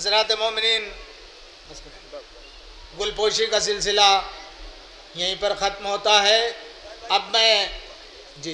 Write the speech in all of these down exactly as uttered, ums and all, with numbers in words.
हज़रात मोमिनीन, गुलपोशी का सिलसिला यहीं पर ख़त्म होता है। अब मैं जी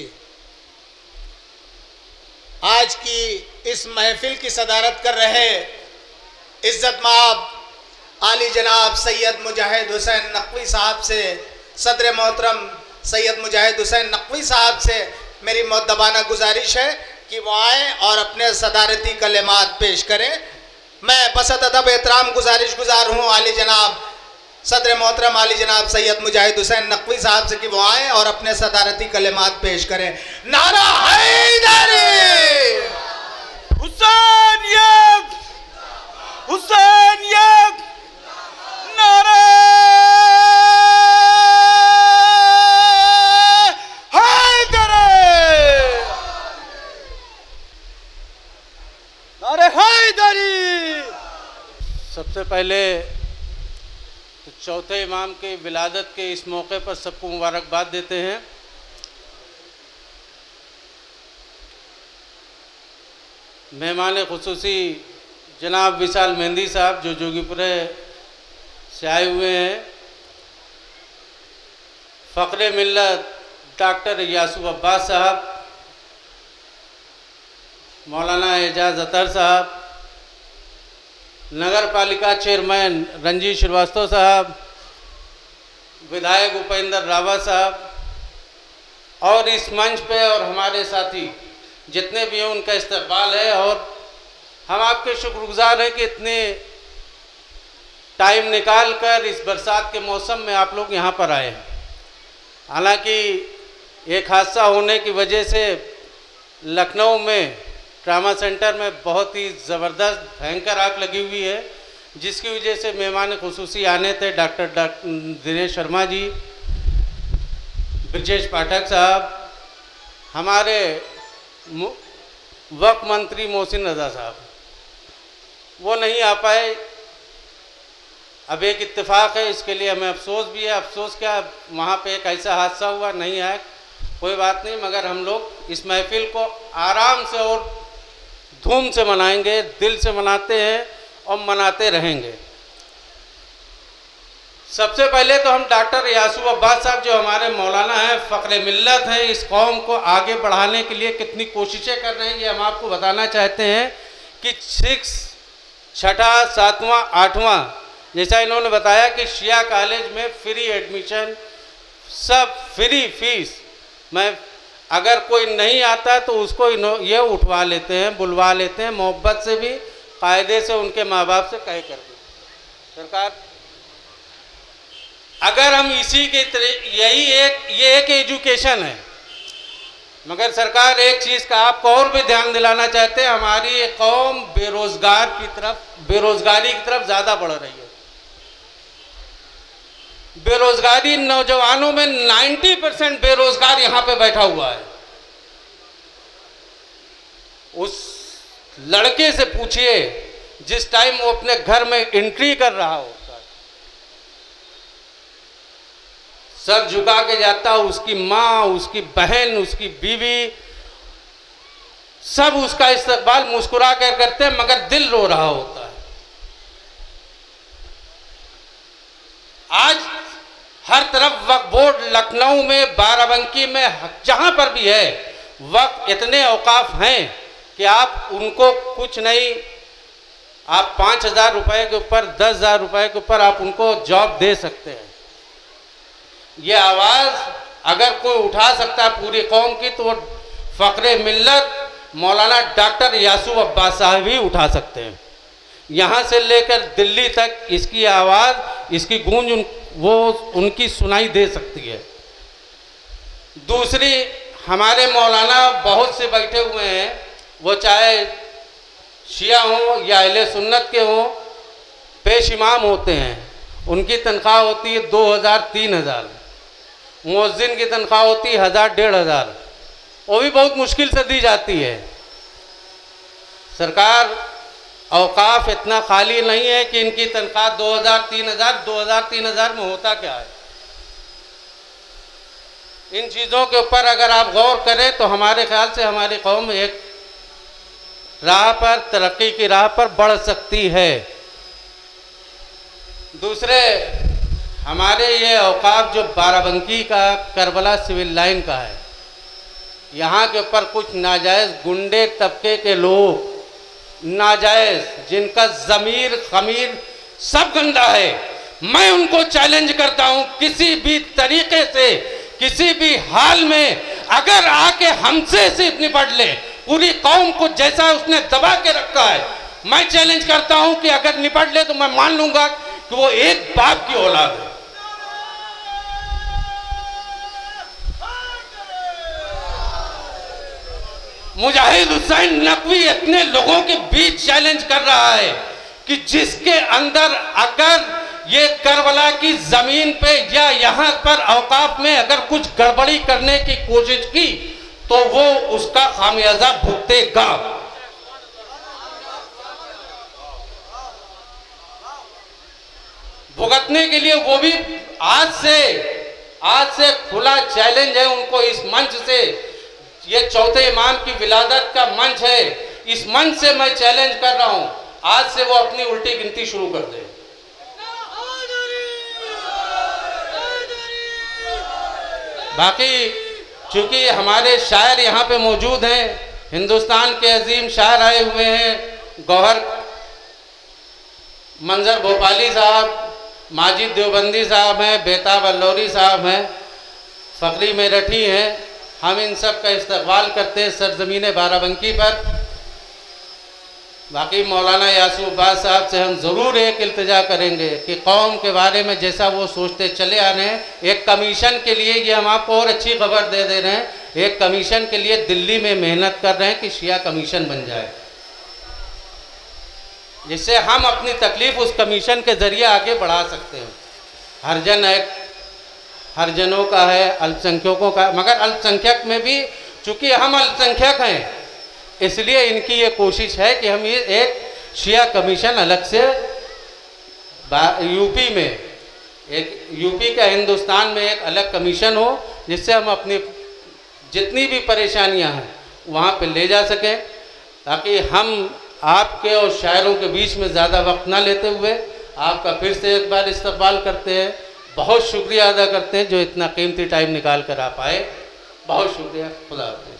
आज की इस महफिल की सदारत कर रहे इज़्ज़त माब आली जनाब सैयद मुजाहिद हुसैन नकवी साहब से, सदर मोहतरम सैयद मुजाहिद हुसैन नकवी साहब से मेरी मुअद्दबाना गुजारिश है कि वो आए और अपने सदारती कलिमात पेश करें। मैं बसत अदब एहतराम गुजारिश गुजार हूँ आली जनाब सदर मोहतरम आली जनाब सैयद मुजाहिद हुसैन नकवी साहब से कि वो आए और अपने सदारती कलिमात पेश करें। नारा हैदरी, हुसैनियत, हुसैनियत, नारा हैदरी, नारे हैदरी। सबसे पहले तो चौथे इमाम के विलादत के इस मौके पर सबको मुबारकबाद देते हैं। मेहमान खुसूसी जनाब विशाल मेहंदी साहब जो जोगीपुरे से आए हुए हैं, फ़ख्रे मिल्लत डॉक्टर यासूफ अब्बास साहब, मौलाना एजाज अतर साहब, नगर पालिका चेयरमैन रंजीत श्रीवास्तव साहब, विधायक उपेंद्र रावत साहब और इस मंच पे और हमारे साथी जितने भी हैं उनका इस्तकबाल है। और हम आपके शुक्रगुजार हैं कि इतने टाइम निकाल कर इस बरसात के मौसम में आप लोग यहाँ पर आए हैं। हालांकि एक हादसा होने की वजह से लखनऊ में ट्रामा सेंटर में बहुत ही ज़बरदस्त भयंकर आग लगी हुई है, जिसकी वजह से मेहमान खुसूसी आने थे डॉक्टर डॉक्टर दिनेश शर्मा जी, ब्रजेश पाठक साहब, हमारे वक्फ मंत्री मोहसिन रजा साहब, वो नहीं आ पाए। अब एक इत्तेफाक है, इसके लिए हमें अफसोस भी है। अफसोस क्या, वहाँ पे एक ऐसा हादसा हुआ, नहीं आया, कोई बात नहीं, मगर हम लोग इस महफिल को आराम से और धूम से मनाएंगे, दिल से मनाते हैं और मनाते रहेंगे। सबसे पहले तो हम डॉक्टर यासूफ अब्बास साहब जो हमारे मौलाना हैं, फ़ख्रे मिल्लत हैं, इस कौम को आगे बढ़ाने के लिए कितनी कोशिशें कर रहे हैं ये हम आपको बताना चाहते हैं कि सिक्स छठा सातवां आठवां जैसा इन्होंने बताया कि शिया कॉलेज में फ्री एडमिशन, सब फ्री फीस। मैं अगर कोई नहीं आता तो उसको ये उठवा लेते हैं, बुलवा लेते हैं, मोहब्बत से भी कायदे से उनके माँ बाप से कह कर दे सरकार। अगर हम इसी के तरह, यही एक ये एक एजुकेशन है, मगर सरकार एक चीज़ का आपको और भी ध्यान दिलाना चाहते हैं, हमारी कौम बेरोजगार की तरफ, बेरोजगारी की तरफ ज़्यादा बढ़ रही है। बेरोजगारी नौजवानों में नब्बे परसेंट बेरोजगार यहाँ पे बैठा हुआ है। उस लड़के से पूछिए जिस टाइम वो अपने घर में एंट्री कर रहा होता है, सर झुका के जाता, उसकी माँ, उसकी बहन, उसकी बीवी सब उसका इस्तकबाल मुस्कुरा कर करते हैं, मगर दिल रो रहा होता है। आज हर तरफ वक्फ बोर्ड, लखनऊ में, बाराबंकी में, जहां पर भी है, वक्फ इतने औकाफ हैं कि आप उनको कुछ नहीं, आप पाँच हज़ार रुपये के ऊपर, दस हज़ार रुपये के ऊपर आप उनको जॉब दे सकते हैं। ये आवाज़ अगर कोई उठा सकता है पूरी कौम की तो वो फ़ख्रे मिल्लत मौलाना डॉक्टर यासूफ अब्बास साहब ही उठा सकते हैं। यहाँ से लेकर दिल्ली तक इसकी आवाज़, इसकी गूंज उन, वो उनकी सुनाई दे सकती है। दूसरी, हमारे मौलाना बहुत से बैठे हुए हैं, वो चाहे शिया हों या अहले सुन्नत के हों, पेश इमाम होते हैं, उनकी तनख्वाह होती है दो हज़ार तीन हज़ार, मुअज्जिन की तनख्वाह होती है हज़ार डेढ़ हज़ार, वो भी बहुत मुश्किल से दी जाती है। सरकार औकाफ इतना खाली नहीं है कि इनकी तनख्वाह दो हज़ार तीन हज़ार दो हज़ार तीन हज़ार में होता क्या है। इन चीज़ों के ऊपर अगर आप गौर करें तो हमारे ख्याल से हमारी कौम एक राह पर, तरक्की की राह पर बढ़ सकती है। दूसरे हमारे ये औकाफ जो बाराबंकी का करबला सिविल लाइन का है, यहाँ के ऊपर कुछ नाजायज़ गुंडे तबके के लोग, नाजायज़ जिनका ज़मीर खमीर सब गंदा है, मैं उनको चैलेंज करता हूँ किसी भी तरीके से, किसी भी हाल में अगर आके हमसे से निपट ले, पूरी कौम को जैसा उसने दबा के रखा है, मैं चैलेंज करता हूँ कि अगर निपट ले तो मैं मान लूँगा कि वो एक बाप की औलाद है। मुजाहिद हुसैन नकवी इतने लोगों के बीच चैलेंज कर रहा है कि जिसके अंदर अगर ये करबला की ज़मीन पे या यहाँ पर औकाफ में अगर कुछ गड़बड़ी करने की कोशिश की तो वो उसका खामियाजा भुगतेगा। भुगतने के लिए वो भी आज से आज से खुला चैलेंज है उनको इस मंच से। ये चौथे इमाम की विलादत का मंच है, इस मंच से मैं चैलेंज कर रहा हूं, आज से वो अपनी उल्टी गिनती शुरू कर दे। बाकी चूंकि हमारे शायर यहाँ पे मौजूद हैं, हिंदुस्तान के अजीम शायर आए हुए हैं, गौहर मंजर भोपाली साहब, माजिद देवबंदी साहब हैं, बेताब अल्लौरी साहब हैं, फ़खरी मेरठी हैं, हम इन सब का इस्तकबाल करते हैं सरजमीन बाराबंकी पर। बाकी मौलाना यासूफ अब्बास साहब से हम ज़रूर एक इल्तिजा करेंगे कि कौम के बारे में जैसा वो सोचते चले आ रहे हैं, एक कमीशन के लिए, ये हम आपको और अच्छी खबर दे दे रहे हैं, एक कमीशन के लिए दिल्ली में मेहनत कर रहे हैं कि शिया कमीशन बन जाए, जिससे हम अपनी तकलीफ़ उस कमीशन के ज़रिए आगे बढ़ा सकते हैं। हरजन एक हरजनों का है, अल्पसंख्यकों का, मगर अल्पसंख्यक में भी चूँकि हम अल्पसंख्यक हैं इसलिए इनकी ये कोशिश है कि हम ये एक शिया कमीशन अलग से यूपी में, एक यूपी का हिंदुस्तान में एक अलग कमीशन हो, जिससे हम अपनी जितनी भी परेशानियां हैं वहाँ पे ले जा सकें, ताकि हम आपके और शायरों के बीच में ज़्यादा वक्त ना लेते हुए आपका फिर से एक बार इस्तकबाल करते हैं। बहुत शुक्रिया अदा करते हैं जो इतना कीमती टाइम निकाल कर आप आए, बहुत शुक्रिया। खुदा हाफ़िज़।